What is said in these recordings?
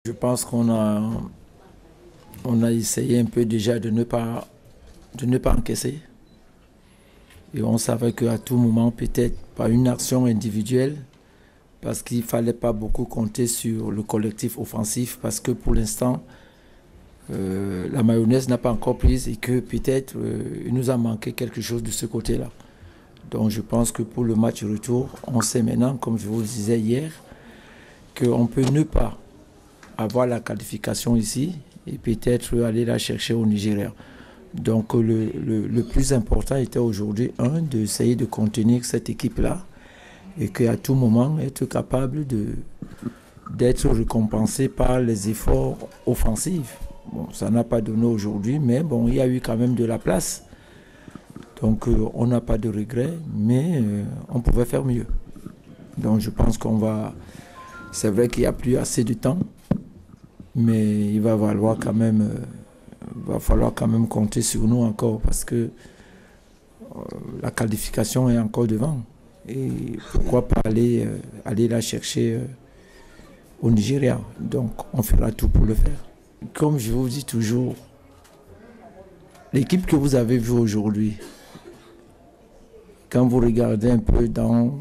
Je pense qu'on a essayé un peu déjà de ne pas encaisser. Et on savait qu'à tout moment, peut-être par une action individuelle, parce qu'il ne fallait pas beaucoup compter sur le collectif offensif, parce que pour l'instant, la mayonnaise n'a pas encore prise et que peut-être il nous a manqué quelque chose de ce côté-là. Donc je pense que pour le match retour, on sait maintenant, comme je vous le disais hier, qu'on peut ne pas avoir la qualification ici et peut-être aller la chercher au Nigeria. Donc le plus important était aujourd'hui, d'essayer de contenir cette équipe-là et qu'à tout moment, être capable d'être récompensé par les efforts offensifs. Bon, ça n'a pas donné aujourd'hui, mais bon, il y a eu quand même de la place. Donc on n'a pas de regrets, mais on pouvait faire mieux. Donc je pense qu'on va... C'est vrai qu'il n'y a plus assez de temps, mais il va falloir quand même, compter sur nous encore parce que la qualification est encore devant. Et pourquoi pas aller la chercher au Nigeria. Donc on fera tout pour le faire. Comme je vous dis toujours, l'équipe que vous avez vue aujourd'hui, quand vous regardez un peu dans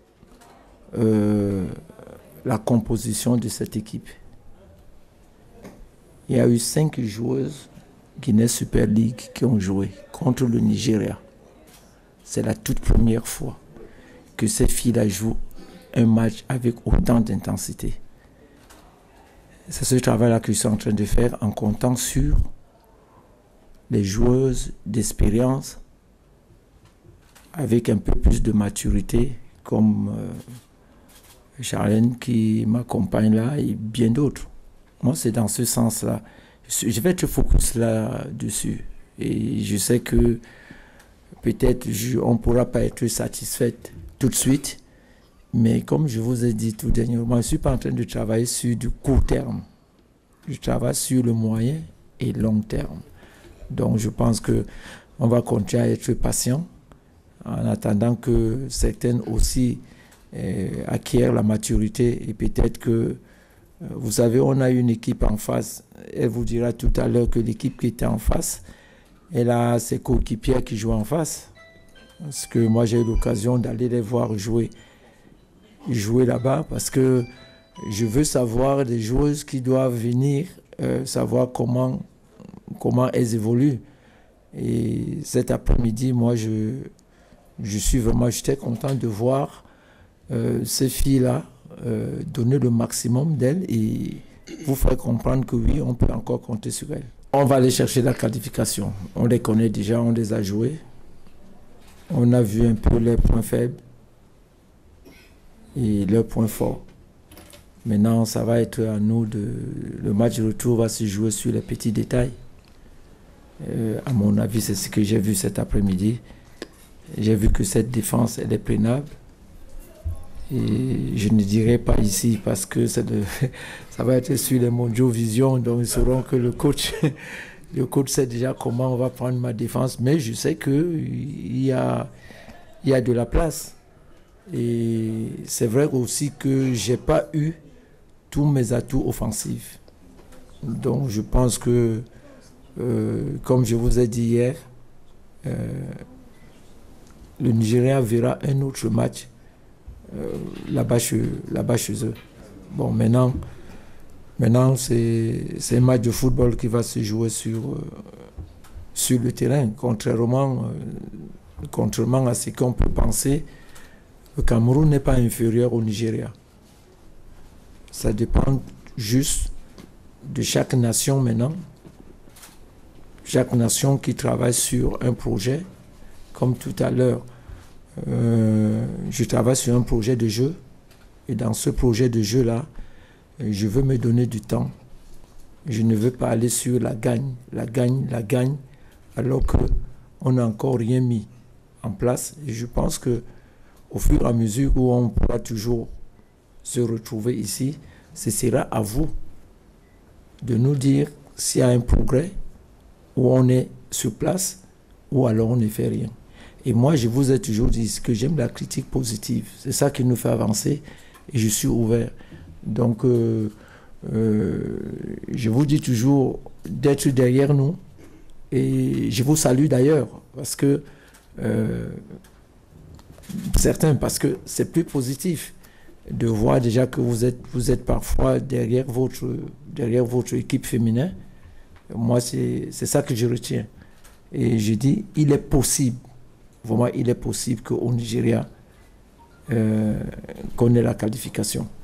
la composition de cette équipe, il y a eu 5 joueuses Guinée Super League qui ont joué contre le Nigeria. C'est la toute première fois que ces filles-là jouent un match avec autant d'intensité. C'est ce travail-là que je suis en train de faire en comptant sur les joueuses d'expérience avec un peu plus de maturité comme Charlène qui m'accompagne là et bien d'autres. Moi, c'est dans ce sens-là. Je vais être focus là-dessus. Et je sais que peut-être on ne pourra pas être satisfait tout de suite. Mais comme je vous ai dit tout dernièrement, je ne suis pas en train de travailler sur du court terme. Je travaille sur le moyen et long terme. Donc je pense qu'on va continuer à être patient en attendant que certaines aussi acquièrent la maturité. Et peut-être que, vous savez, on a une équipe en face. Elle vous dira tout à l'heure que l'équipe qui était en face, elle a ses coéquipiers qui jouent en face. Parce que moi, j'ai eu l'occasion d'aller les voir jouer là-bas parce que je veux savoir des joueuses qui doivent venir, savoir comment elles évoluent. Et cet après-midi, moi, j'étais content de voir ces filles-là donner le maximum d'elles et vous faire comprendre que oui, on peut encore compter sur elles. On va aller chercher la qualification. On les connaît déjà, on les a jouées. On a vu un peu leurs points faibles et leurs points forts. Maintenant, ça va être à nous le match de retour va se jouer sur les petits détails. À mon avis, c'est ce que j'ai vu cet après-midi. J'ai vu que cette défense, elle est prenable. Et je ne dirai pas ici parce que ça va être sur les Mondiaux Vision, donc ils sauront que le coach sait déjà comment on va prendre ma défense, mais je sais qu'il y a de la place. Et c'est vrai aussi que je n'ai pas eu tous mes atouts offensifs. Donc je pense que, comme je vous ai dit hier, le Nigeria verra un autre match là-bas chez eux. Bon, maintenant c'est un match de football qui va se jouer sur le terrain. Contrairement à ce qu'on peut penser, le Cameroun n'est pas inférieur au Nigeria. Ça dépend juste de chaque nation maintenant. Chaque nation qui travaille sur un projet, comme tout à l'heure, je travaille sur un projet de jeu et dans ce projet de jeu-là, je veux me donner du temps. Je ne veux pas aller sur la gagne, alors qu'on n'a encore rien mis en place. Et je pense qu'au fur et à mesure où on pourra toujours se retrouver ici, ce sera à vous de nous dire s'il y a un progrès, où on est sur place, ou alors on ne fait rien. Et moi, je vous ai toujours dit que j'aime la critique positive. C'est ça qui nous fait avancer et je suis ouvert. Donc, Je vous dis toujours d'être derrière nous. Et je vous salue d'ailleurs, parce que certains, parce que c'est plus positif de voir déjà que vous êtes parfois derrière votre équipe féminin. Moi, c'est ça que je retiens. Et je dis, il est possible, vraiment, il est possible qu'au Nigeria, qu'on ait la qualification.